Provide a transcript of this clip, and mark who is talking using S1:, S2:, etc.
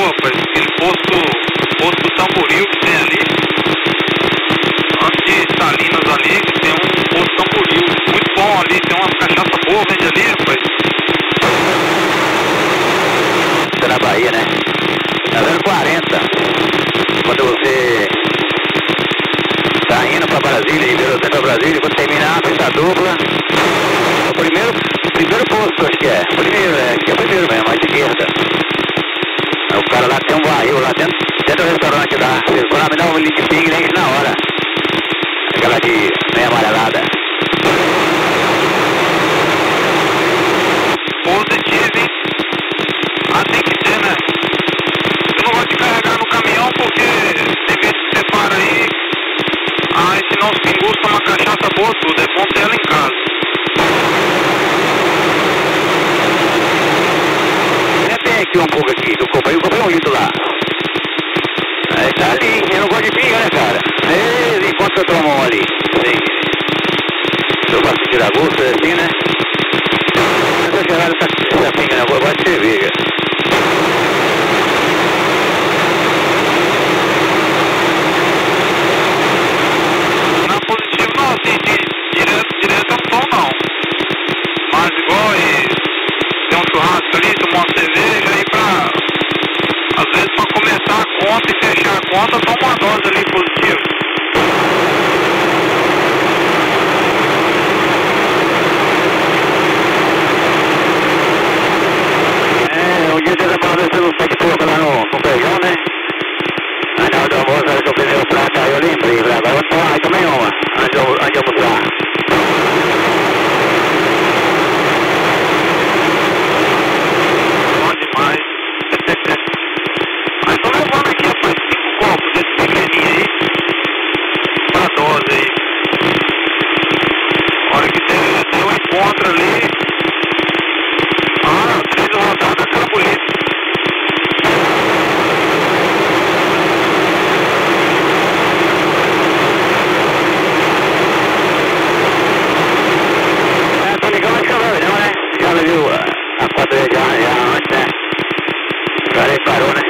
S1: boa, rapaz. Aquele posto do Tamboril que tem ali. Antes de Salinas ali, que tem um posto Tamboril. Muito bom ali, tem umas cachaça boa, vende ali, rapaz.
S2: Você na Bahia, né? Tá vendo 40. Quando você tá indo pra Brasília, Ribeirão Preto pra Brasília, quando terminar a pista dupla, o primeiro posto, acho que é. Primeiro, que é o primeiro mesmo, à esquerda. Aí o cara lá tem um barril lá dentro do restaurante lá. Ele falou, me dá um litro de ping na hora. Aquela de meia amarelada.
S1: Positivo, hein? Ah, tem que ter, né? Eu não gosto de carregar no caminhão porque tem vezes que você para aí. Ah, e senão os pingus tomam cachaça boa tudo. É bom ter ela em casa.
S2: Tem aqui um pouco aqui, que eu comprei um litro lá. Aí tá ali, eu não gosto de pinga, né, cara? Ei, enquanto eu tomo um ali. Eu gosto de tirar gosto, assim, né? Mas eu chegar essa pinga, né? Eu gosto de cerveja.
S1: Não é positivo não, assim, direto eu não tomo não. Mas igual tem um churrasco ali, tomar uma cerveja aí às vezes pra começar a conta e fechar a conta, toma uma dose ali positiva.
S2: Um dia dessa pra ver se eu pé de porco lá no feijão, né? Aí na hora do almoço, na hora que eu fiz o prato, aí eu lembrei, falei, agora eu vou tomar, aí tomei uma, antes de almoçar.
S1: Bom demais. Mas tô levando aqui, rapaz, 5 copos desse pequenininho aí, pra dose aí. A hora que tem um encontro ali, 3 rodadas, aquela bonita.
S2: Tô ligando de calor, não, né? Já viu a quadrilha já antes, né? O cara aí parou, né?